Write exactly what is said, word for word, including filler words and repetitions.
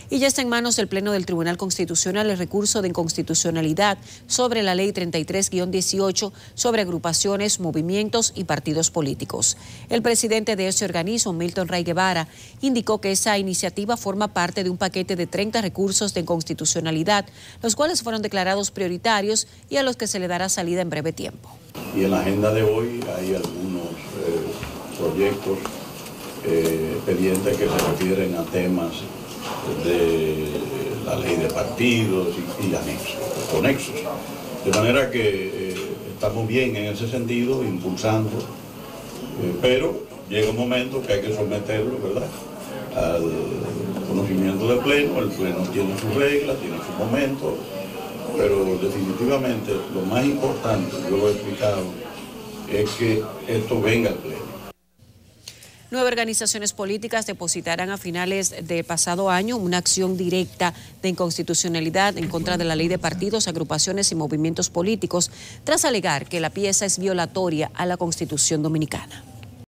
Y ya está en manos del Pleno del Tribunal Constitucional el recurso de inconstitucionalidad sobre la Ley treinta y tres guión dieciocho sobre agrupaciones, movimientos y partidos políticos. El presidente de ese organismo, Milton Ray Guevara, indicó que esa iniciativa forma parte de un paquete de treinta recursos de inconstitucionalidad, los cuales fueron declarados prioritarios y a los que se le dará salida en breve tiempo. Y en la agenda de hoy hay algunos eh, proyectos, eh, expedientes que se refieren a temas de la ley de partidos y, y anexos, conexos. De manera que eh, estamos bien en ese sentido, impulsando, eh, pero llega un momento que hay que someterlo, ¿verdad?, al conocimiento del Pleno. El Pleno tiene sus reglas, tiene sus momentos, pero definitivamente lo más importante, yo lo he explicado, es que esto venga al Pleno. Nueve organizaciones políticas depositarán a finales del pasado año una acción directa de inconstitucionalidad en contra de la ley de partidos, agrupaciones y movimientos políticos, tras alegar que la pieza es violatoria a la Constitución dominicana.